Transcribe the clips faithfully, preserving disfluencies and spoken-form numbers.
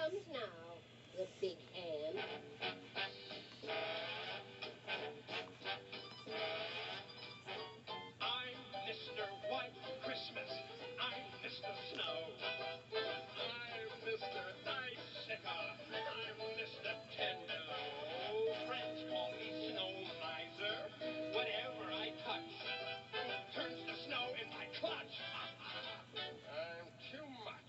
comes now, the big hand. I'm Mister White Christmas. I'm Mister Snow. I'm Mister Icicle. I'm Mister Tender. Friends call me Snow Miser. Whatever I touch turns to snow in my clutch. I'm too much.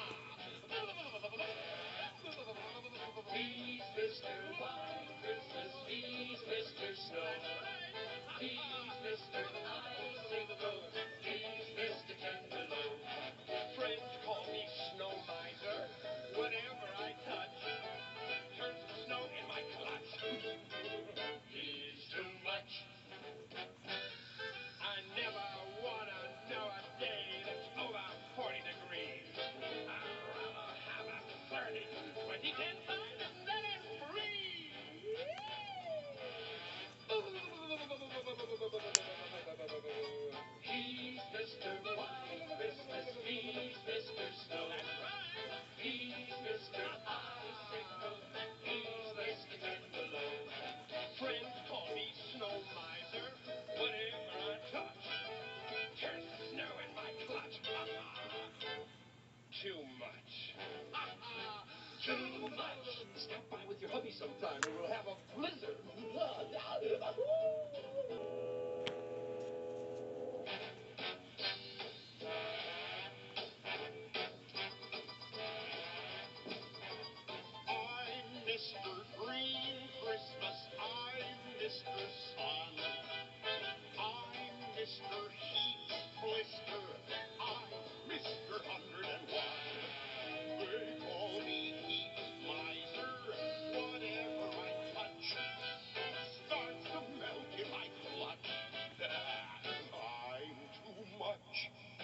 He's Mister White Christmas. He's Mister Snow. He's Mister Icicle. He's Mister Tenderloin. Friends call me Snow Miser. Whatever I touch turns to snow in my clutch. He's too much. I never want to know a day that's over forty degrees. I'd rather have a thirty, twenty, ten, five, and let it breathe. He's Mister White Christmas. He's Mister Snow. That's right. He's Mister Icicle. He's Mister Tenderloin. Friends call me Snow Miser. Whatever I touch turns to snow in my clutch. Too much. Too much. Stop by with your hubby sometime and we'll have a blizzard. I'm Mister Green Christmas. I'm Mister Sun. I'm Mister Heat Blister. I'm Mister Hundred and One. They call me Heat Miser. Whatever I touch starts to melt in my clutch. I'm too much.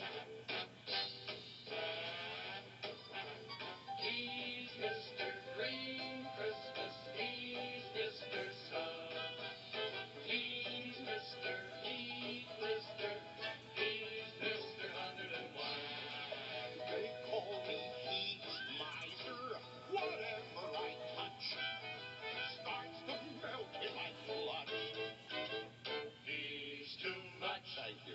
He's Mister Green Christmas. He's Mister Sun. He's Mister Heat Blister. He's Mister Hundred and One. They call me Heat Miser. Whatever I touch starts to melt in my clutch. He's too much. Thank you.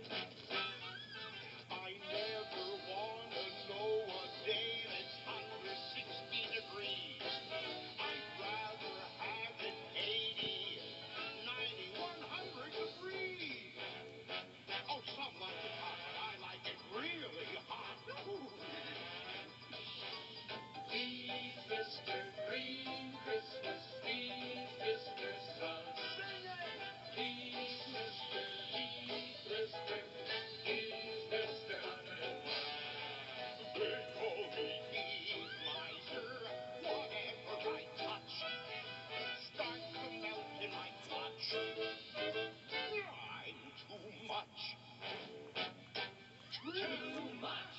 I never want to know a day that's under sixty degrees. I'd rather have it eighty, ninety, one hundred degrees. Oh, some like it hot, but I like it really hot. He's Mister Green Christmas. He's Mister Sun. Sing it! He's Mister Heat Blister. He's Mister Hundred and One. They call me Heat Miser. Whatever I touch starts to melt in my clutch. I'm too much. Too much.